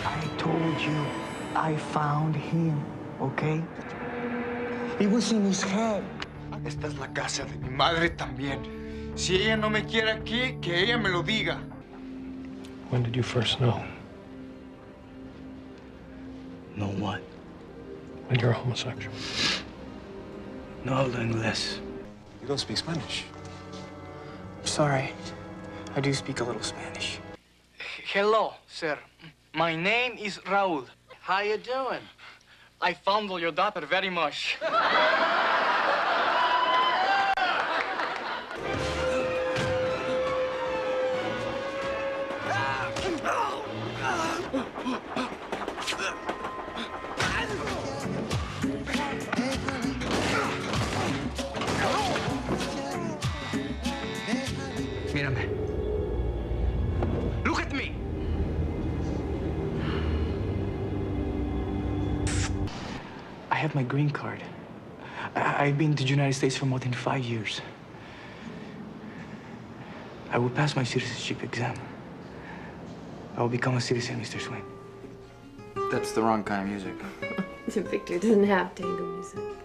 I told you I found him, okay? It was in his head. Esta es la casa de mi madre también. Si ella no me quiere aquí, que ella me lo diga. When did you first know? Know what? That you're a homosexual. No hablo inglés. You don't speak Spanish. Sorry. I do speak a little Spanish. Hello, sir. My name is Raul. How you doing? I fondle your daughter very much. Mírame. Look at me. I have my green card. I've been to the United States for more than 5 years. I will pass my citizenship exam. I will become a citizen, Mr. Swain. That's the wrong kind of music. Victor doesn't have tango music.